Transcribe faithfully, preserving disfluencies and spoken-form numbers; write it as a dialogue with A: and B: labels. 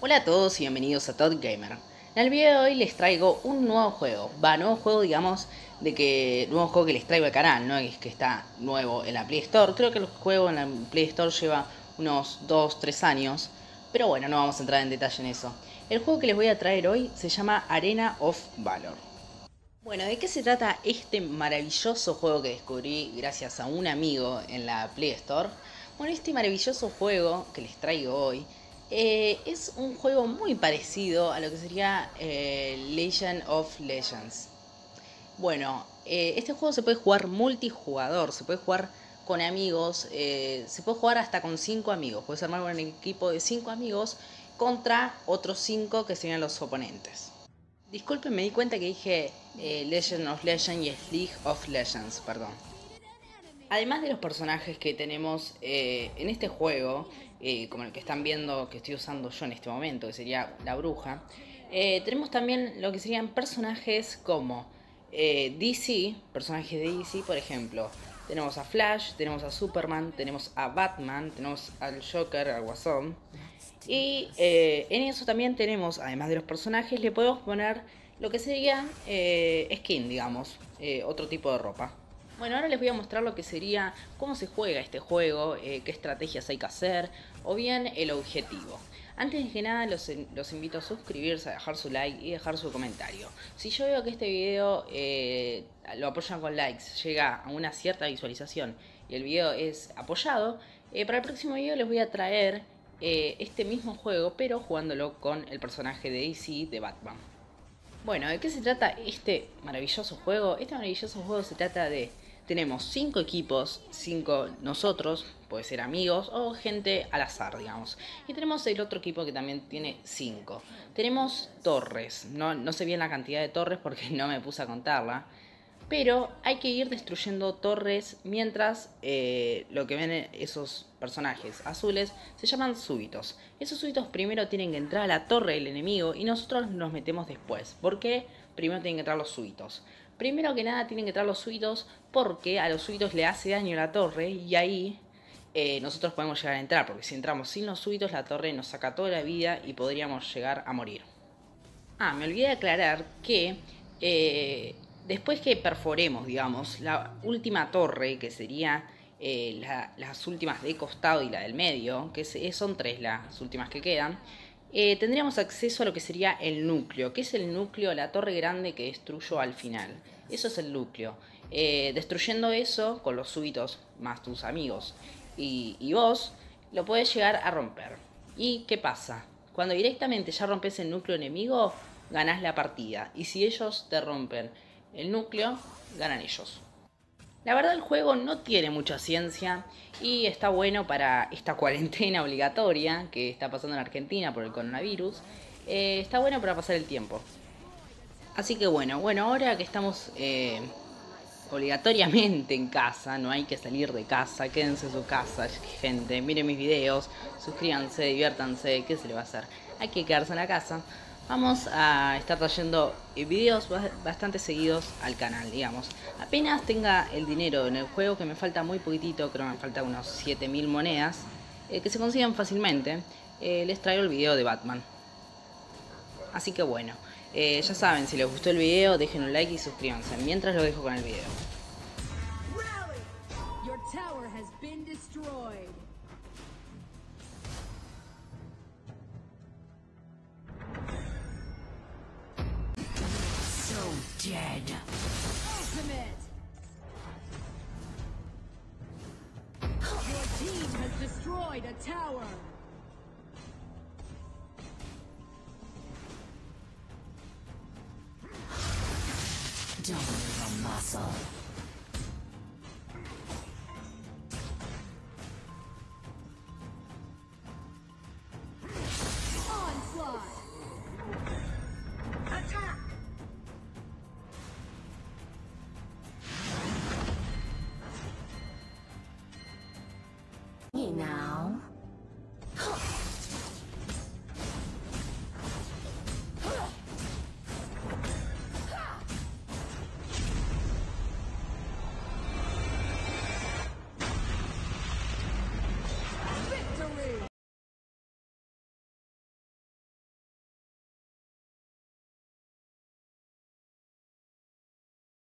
A: Hola a todos y bienvenidos a Todd Gamer. En el video de hoy les traigo un nuevo juego. Va, nuevo juego digamos, de que nuevo juego que les traigo al canal, no es que está nuevo en la Play Store. Creo que el juego en la Play Store lleva unos dos tres años, pero bueno, no vamos a entrar en detalle en eso. El juego que les voy a traer hoy se llama Arena of Valor. Bueno, ¿de qué se trata este maravilloso juego que descubrí gracias a un amigo en la Play Store? Bueno, este maravilloso juego que les traigo hoy eh, es un juego muy parecido a lo que sería eh, Legend of Legends. Bueno, eh, este juego se puede jugar multijugador, se puede jugar con amigos, eh, se puede jugar hasta con cinco amigos. Puedes armar un equipo de cinco amigos contra otros cinco que serían los oponentes. Disculpen, me di cuenta que dije eh, Legend of Legends y es League of Legends, perdón. Además de los personajes que tenemos eh, en este juego, eh, como el que están viendo que estoy usando yo en este momento, que sería la bruja, eh, tenemos también lo que serían personajes como eh, D C, personajes de D C, por ejemplo. Tenemos a Flash, tenemos a Superman, tenemos a Batman, tenemos al Joker, al Guasón. Y eh, en eso también tenemos, además de los personajes, le podemos poner lo que sería eh, skin, digamos, eh, otro tipo de ropa. Bueno, ahora les voy a mostrar lo que sería cómo se juega este juego, eh, qué estrategias hay que hacer, o bien el objetivo. Antes de nada los, los invito a suscribirse, a dejar su like y dejar su comentario. Si yo veo que este video eh, lo apoyan con likes, llega a una cierta visualización y el video es apoyado, eh, para el próximo video les voy a traer eh, este mismo juego, pero jugándolo con el personaje de D C de Batman. Bueno, ¿de qué se trata este maravilloso juego? Este maravilloso juego se trata de... Tenemos cinco equipos, cinco nosotros, puede ser amigos o gente al azar, digamos. Y tenemos el otro equipo que también tiene cinco. Tenemos torres, no, no sé bien la cantidad de torres porque no me puse a contarla. Pero hay que ir destruyendo torres mientras eh, lo que ven esos personajes azules se llaman súbitos. Esos súbitos primero tienen que entrar a la torre del enemigo y nosotros nos metemos después. ¿Por qué? Primero tienen que entrar los súbitos. Primero que nada tienen que entrar los súbitos porque a los súbitos le hace daño la torre y ahí eh, nosotros podemos llegar a entrar. Porque si entramos sin los súbitos la torre nos saca toda la vida y podríamos llegar a morir. Ah, me olvidé de aclarar que... Eh, Después que perforemos, digamos, la última torre, que sería eh, la, las últimas de costado y la del medio, que son tres las últimas que quedan, eh, tendríamos acceso a lo que sería el núcleo. ¿Qué es el núcleo? La torre grande que destruyo al final. Eso es el núcleo. Eh, destruyendo eso, con los súbitos más tus amigos y, y vos, lo podés llegar a romper. ¿Y qué pasa? Cuando directamente ya rompes el núcleo enemigo, ganás la partida. Y si ellos te rompen el núcleo, ganan ellos. La verdad el juego no tiene mucha ciencia y está bueno para esta cuarentena obligatoria que está pasando en Argentina por el coronavirus. Eh, está bueno para pasar el tiempo. Así que bueno, bueno ahora que estamos eh, obligatoriamente en casa, no hay que salir de casa, quédense en su casa, gente, miren mis videos, suscríbanse, diviértanse, ¿qué se le va a hacer? Hay que quedarse en la casa. Vamos a estar trayendo videos bastante seguidos al canal, digamos. Apenas tenga el dinero en el juego, que me falta muy poquitito, creo que me falta unos siete mil monedas, eh, que se consiguen fácilmente, eh, les traigo el video de Batman. Así que bueno, eh, ya saben, si les gustó el video, dejen un like y suscríbanse, mientras lo dejo con el video.
B: Dead. Ultimate. Your team has destroyed a tower. Don't move a muscle. Onslaught. Attack. Now